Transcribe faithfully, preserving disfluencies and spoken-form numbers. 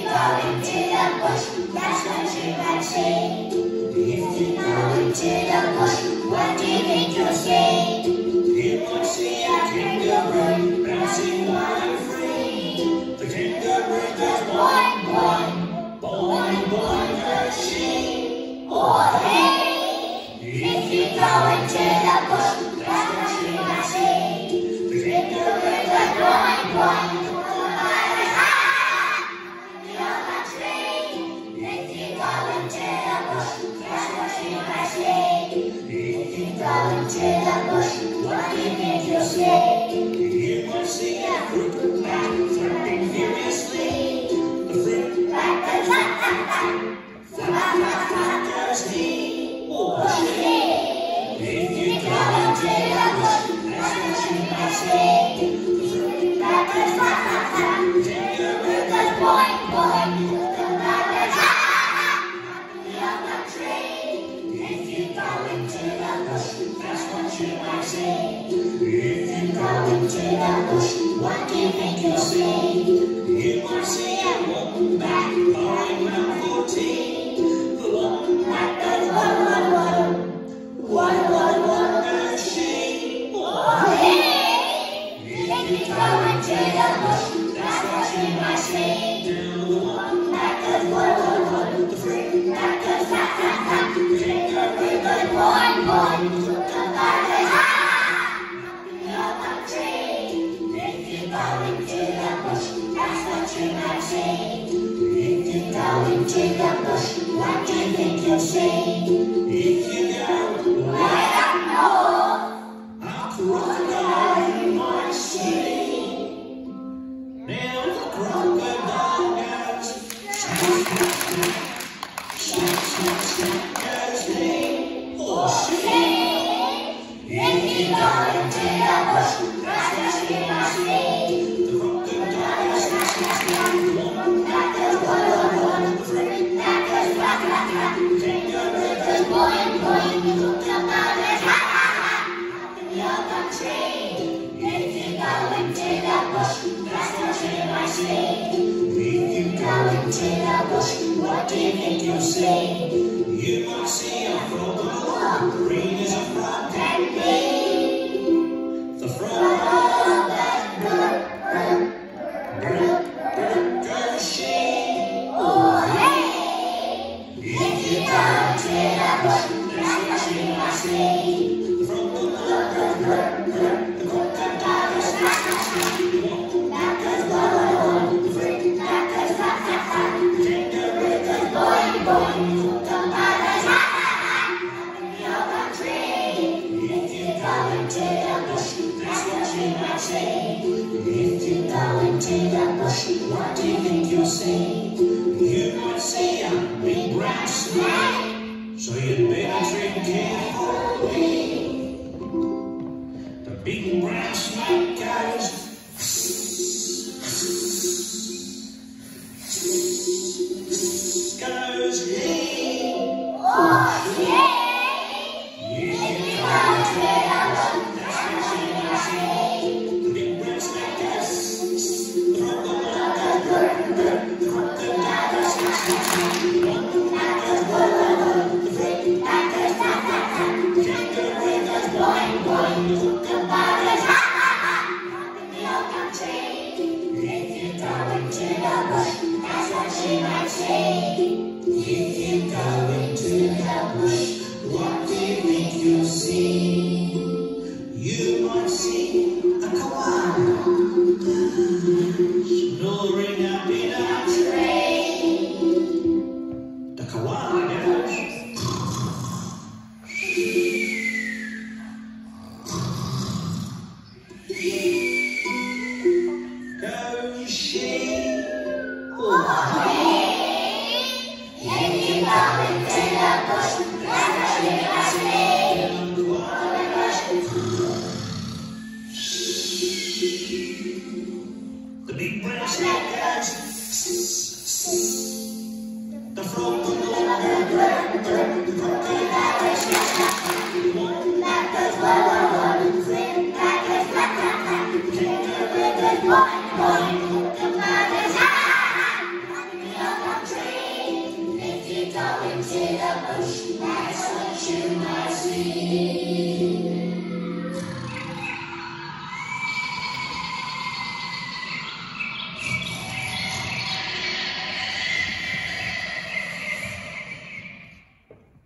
go into the bush, that's what you might see. If you go into the bush, what do you think you'll see? You might see a kangaroo bouncing wild and free. The kangaroo goes boing, boing, boing, boing, does she? Oh, hey! If you go into the bush, that's what you might see. The kangaroo goes boing, boing, boing, on the tree. If you go into the bush, that's what you might see. If you go into the bush, what do you think you'll see? You might see a fruit bat flapping furiously. The fruit bat goes flap, flap, flap, flap, flap, flap, goes he or she. If you go into the bush, that's what you might see. The fruit bat goes flap, flap, flap, the kangaroo goes boing, boing, the bat goes happy on the tree. If you go into the bush, that's what you might see. If you go into the bush, what do you think you'll see? You might see a wombat pouring round for tea. The wombat goes what, what, what, what, what, what does she? Oh, hey! If you go into the bush, that's what you might see. Now the wombat goes what, what, what, the fruit bat goes flap, flap, flap, the kangaroo goes boing, boing, the bat goes happy on the tree. If you go into the bush, that's what you might see. If you go into the bush, what do you think you'll see? If you go right up north, a crocodile you might see. Now the crocodile goes snap, snap, snap, snap, snap, goes he or she. If you go into the bush, that's what you might see. The crocodile goes snap, snap, snap, the wombat goes what, what, what, the fruit bat goes flap, flap, flap, the kangaroo goes boing, boing, the crocodile goes ha, ha, ha, happy on the tree. If you go into the bush, that's what you might see. If you go into the bush, what do you think you'll see? You might see a frog, green as a frog can be. The frog goes she. Oh, hey! If you go into the bush, that's what you might see. The frog goes the crocodile goes snap, snap, snap, the wombat goes what, what, what, the fruit bat goes flap, flap, flap, the kangaroo goes boing, boing, the crocodile goes ha, ha, ha, happy on the tree. If you go into the bush, that's what you might see. If you go into the bush, what do you think you'll see? You might see a big brown snake, so you'd better tread carefully. The big brown snake goes goes he. Oh, yeah! If you go into the bush, that's what you might see. The big brown snake goes, the crocodile goes brr, brr, the crocodile goes snap, snap, snap, the wombat goes what, what, what, the fruit bat goes flap, flap, flap, the kangaroo goes boing, boing, the crocodile goes ha, ha, ha, happy on the tree. If you go into the bush, that's what you might see. If you go into the bush, what do you think you'll see? You might see a koala snoring up in a tree. The koala goes goes she. Oh, hey! If you go into the bush, that's what you might see. The koala goes. The big brown snake goes.